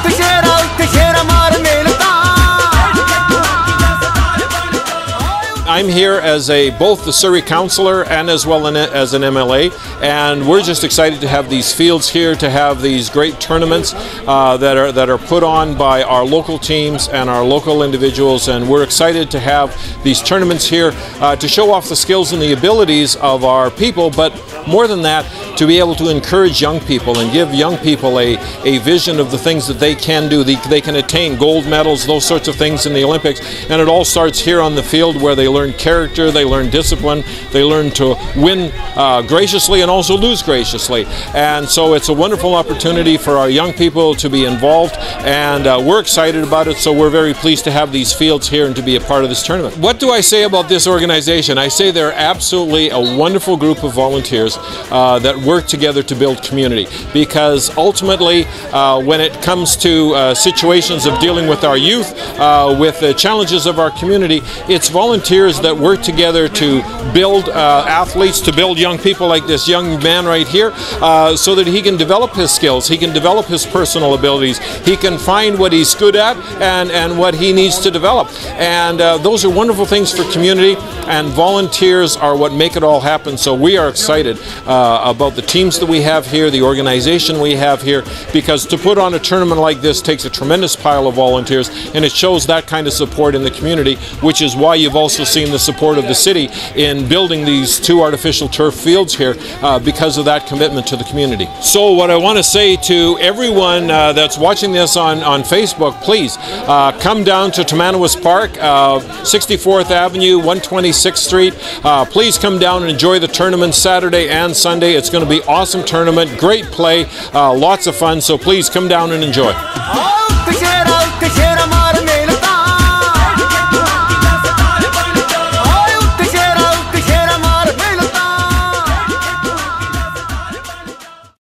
I'm here as both the Surrey councillor and as well as an MLA, and we're just excited to have these fields here, to have these great tournaments that are put on by our local teams and our local individuals, and we're excited to have these tournaments here to show off the skills and the abilities of our people, but more than that, to be able to encourage young people and give young people a vision of the things that they can do. They can attain gold medals, those sorts of things in the Olympics, and it all starts here on the field, where they learn character, they learn discipline, they learn to win graciously and also lose graciously. And so it's a wonderful opportunity for our young people to be involved, and we're excited about it, so we're very pleased to have these fields here and to be a part of this tournament. What do I say about this organization? I say they're absolutely a wonderful group of volunteers that work together to build community, because ultimately when it comes to situations of dealing with our youth, with the challenges of our community, it's volunteers that work together to build athletes, to build young people like this young man right here, so that he can develop his skills, he can develop his personal abilities, he can find what he's good at and what he needs to develop. And those are wonderful things for community, and volunteers are what make it all happen. So we are excited about the teams that we have here, the organization we have here, because to put on a tournament like this takes a tremendous pile of volunteers, and it shows that kind of support in the community, which is why you've also seen the support of the city in building these 2 artificial turf fields here, because of that commitment to the community. So what I want to say to everyone that's watching this on Facebook, please come down to Tamanawas Park, 64th Avenue, 126th Street. Please come down and enjoy the tournament Saturday and Sunday. It's going to be an awesome tournament, great play, lots of fun, so please come down and enjoy.